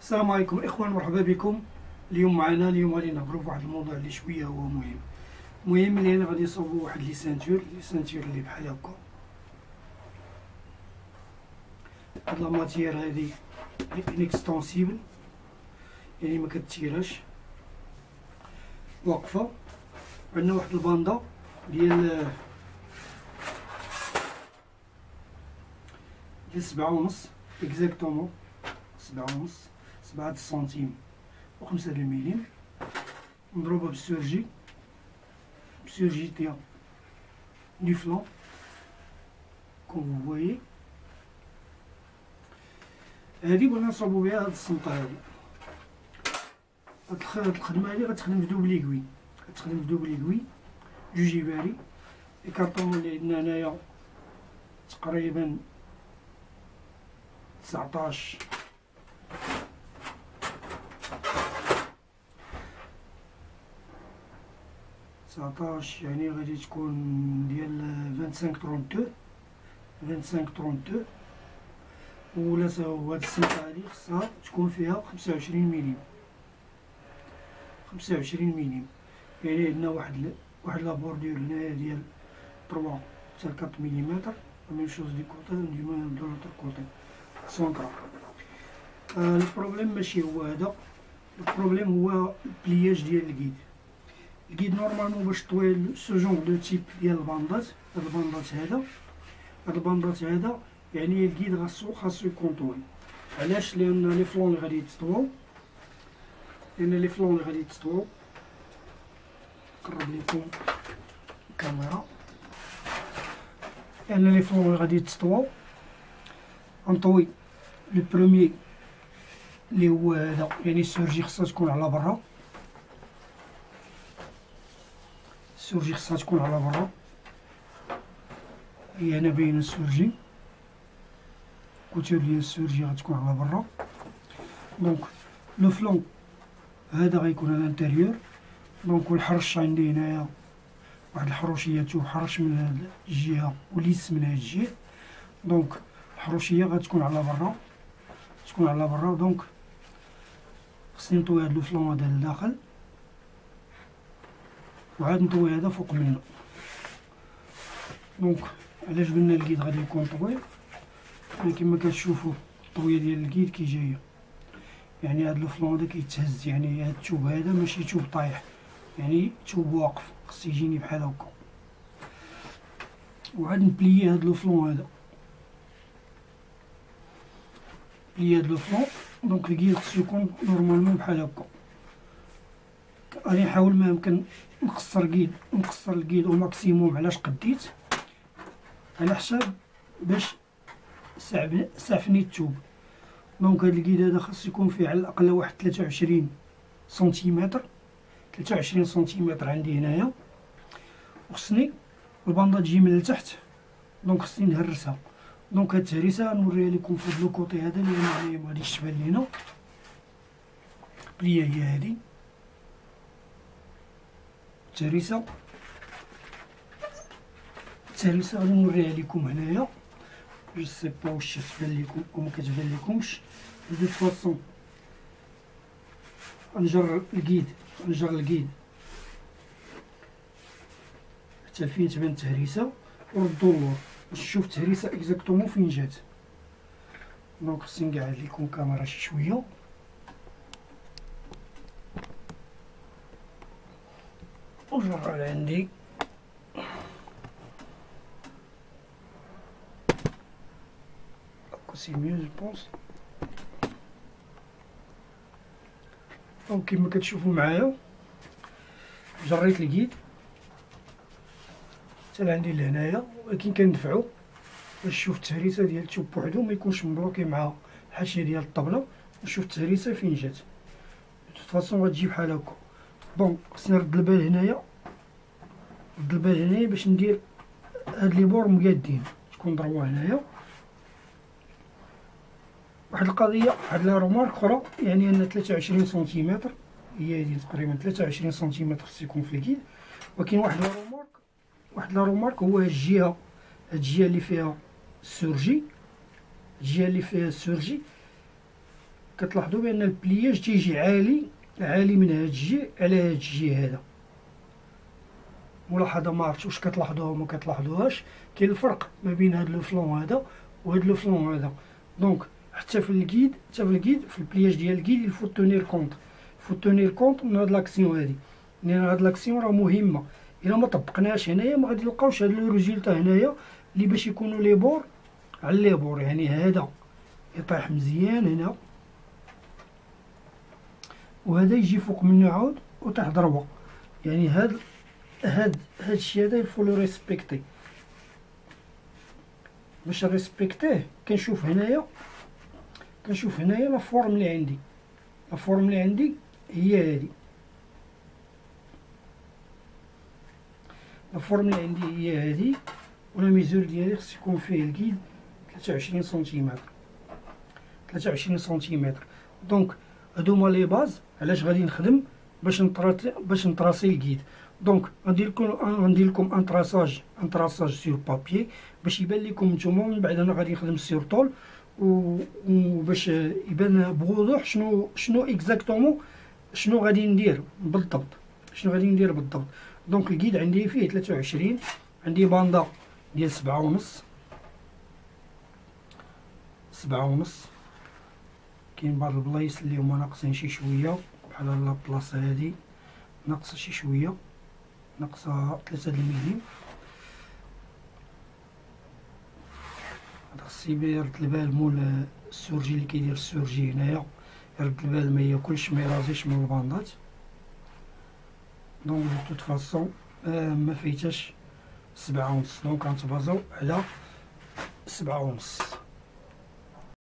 السلام عليكم اخوان، مرحبا بكم. اليوم غادي نهضروا في واحد الموضوع اللي شويه هو مهم اللي انا غادي نصاوبوا واحد لي سانتور اللي بحال هكا. هاد لا ماتيير هادي انكستونسيبل، يعني ما كتيرهاش واقفه. عندنا واحد الباندا ديال 7.5 اكزاكتومون 7.5 7 سنتيم و5 المليم، مضروبه بالسورجي تاع دو فلون كوم فو فويي. هادي بغينا نصاوبو بها هاد السنطه هادي. هاد الخدمه هادي غتخدم في دوبل ايكوي، جوج يباري. الكارطون اللي عندنا هنايا تقريبا 19 يعني غادي تكون ديال 25 32 ولا هاد السنطه هادي خصها تكون فيها 25 ملم. يعني عندنا واحد لا بوردور هنايا ديال 3 حتى 4 ملم. ميم شوز دي كوطي دو لوطر كوطي سونطرال. البروبليم ماشي هو هذا، البروبليم هو البلياج ديال الكيد نورمالمون باش طوي سو جونغ دو تيب ديال الباندات. هاد الباندات هذا يعني الكيد خاصو يكونطوي. علاش؟ لان لي فلون اللي غادي يتطوو نقرب لكم الكاميرا. لان لي فلون اللي غادي يتطوو غنطوي لو بروميي اللي هو هذا، يعني السورجي خاصها تكون على برا. هي هنا باينه السورجي، كوتور ديال السورجي غتكون على برا. دونك لو فلون هذا غيكون على الانتيريور. دونك والحرش عندي هنايا واحد الحروشيه توحرش من هاد الجهه وليس من هاد الجهه. دونك الحروشيه غتكون على برا. دونك خصني نطوي هاد لو فلون هذا لداخل وعاد نطوي هذا فوق منه. دونك علاش قلنا الكيد غادي يكون طويل؟ كما كتشوفوا الطويه ديال الكيد كي جايه، يعني هاد لو فلون هذا كيتهز. يعني هاد التوب هذا ماشي توب طايح، يعني توب واقف، خص يجيني بحال هكا. وعاد نبليي هاد لو فلون دونك الكيد خصو يكون نورمالمون بحال هكا. غادي نحاول ما يمكن نقصر الكيد او ماكسيموم. علاش قديت؟ على حساب باش سعفني التوب. دونك هاد الكيد هذا خاص يكون فيه على الاقل واحد 23 سنتيمتر عندي هنايا. وخصني الباندا تجي من التحت، دونك خصني نهرسها. دونك هاد التهريسه غنوريها لكم في هاد لو كوطي هذا اللي هنايا ما غاديش تبان لينا. بليه هي هادي التهريسه غادي نوريها لكم هنايا. جو سي با واش تبان لكم او ما كتبان لكمش. دو فاصون غنجر الكيد حتى فين تبان التهريسه وردو اللور باش نشوف التهريسه اكزاكتومون فين جات. دونك خصني نقعد لكم الكاميرا شي شويه. وجرر عندي سي ميو جو بونس. دونك كيما كتشوفوا معايا جريت الكيد حتى لعندي لهنايا، ولكن كندفعو باش نشوف التهريسه ديال التوب بوحدو ما يكونش مبلوكي مع الحاشيه ديال الطبله. نشوف التهريسه فين جات. دو فاصون غتجي بحال هكا. دونك خصني نرد البال هنايا باش ندير هاد لي بور مقادين تكون ضربه هنايا. واحد القضيه، واحد لا رومارك اخرى، يعني ان 23 سنتيمتر هي هادي تقريبا 23 سنتيمتر خص يكون في الكيد. ولكن واحد لا رومارك هو هاد الجهه اللي فيها السورجي كتلاحظوا بان البلياج تيجي عالي من هاد الجهه على هاد الجهه هذا. ملاحظه ما عرفتش واش كتلاحظوها وما كتلاحظوهاش، كاين الفرق ما بين هاد لو فلون هذا وهاد لو فلون هذا. دونك حتى في الكيد في البلياج ديال الكيد الفو تونير كونط من هاد لاكسيون هادي، لان هاد لاكسيون راه مهمه. الا ما طبقناش هنايا ما غادي نلقاوش هاد لو ريزولتا هنايا اللي باش يكونوا لي بور على لي بور. يعني هذا يطيح مزيان هنا وهذا يجي فوق منه عاود وطيح ضربه. يعني هاد الشيء هذا يفو لو ريسبكتي. باش نريسبكتيه كنشوف هنايا لا فورم اللي عندي هي هادي. لا فورم اللي عندي هي هادي، ولا ميزور ديالي خص يكون فيه الكيد 23 سنتيمتر. دونك هادوما لي باز علاش غادي نخدم باش نطراسي الكيد. دونك غندير لكم ان تراساج سور بابي باش يبان لكم نتوما. من بعد انا غادي نخدم سور طول وباش يبان بوضوح شنو اكزاكتومون شنو غادي ندير بالضبط. دونك الكيد عندي فيه 23، عندي باندا ديال 7.5. كاين بعض البلايص اللي هما ناقصين شي شويه، بحال لا بلاصه هادي ناقصه شي شويه، ناقصه 3 المليم. هذا خص يرد البال مول السورجي اللي كيدير السورجي هنايا، يرد البال ما ياكلش ما يرازيش من الباندات. دونك دو توت فاصون ما فايتاش 7.5. دونك غنتبازاو على 7.5.